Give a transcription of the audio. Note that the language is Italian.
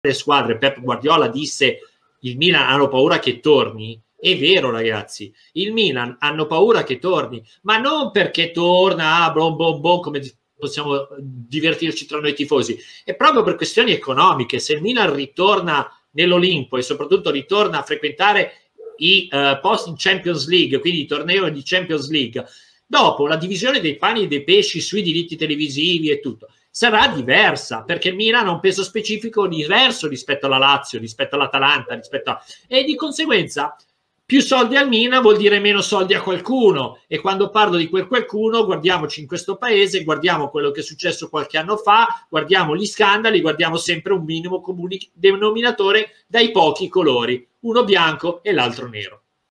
le squadre, Pep Guardiola disse il Milan hanno paura che torni. È vero, ragazzi, il Milan hanno paura che torni, ma non perché torna come possiamo divertirci tra noi tifosi, è proprio per questioni economiche. Se il Milan ritorna nell'Olimpo e soprattutto ritorna a frequentare i post in Champions League, quindi i tornei di Champions League, dopo la divisione dei pani e dei pesci sui diritti televisivi e tutto sarà diversa, perché il Milan ha un peso specifico diverso rispetto alla Lazio, rispetto all'Atalanta, e di conseguenza più soldi al Milan vuol dire meno soldi a qualcuno, e quando parlo di quel qualcuno guardiamoci in questo paese, guardiamo quello che è successo qualche anno fa, guardiamo gli scandali, guardiamo sempre un minimo comune denominatore dai pochi colori, uno bianco e l'altro nero.